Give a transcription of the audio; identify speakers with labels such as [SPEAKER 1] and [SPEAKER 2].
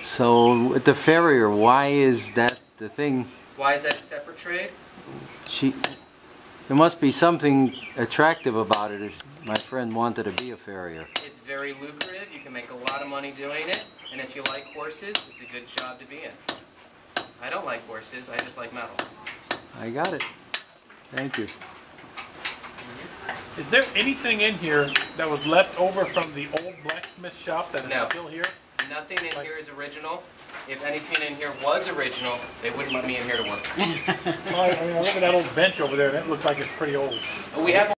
[SPEAKER 1] So with the farrier, why is that the thing?
[SPEAKER 2] Why is that a separate trade?
[SPEAKER 1] There must be something attractive about it if my friend wanted to be a farrier.
[SPEAKER 2] It's very lucrative. You can make a lot of money doing it. And if you like horses, it's a good job to be in. I don't like horses. I just like metal.
[SPEAKER 1] I got it. Thank you.
[SPEAKER 3] Is there anything in here that was left over from the old blacksmith shop that is
[SPEAKER 2] No.
[SPEAKER 3] still here?
[SPEAKER 2] Nothing in here is original. If anything in here was original, they wouldn't let me in here to work.
[SPEAKER 3] I mean, I look at that old bench over there, and it looks like it's pretty old.
[SPEAKER 2] We have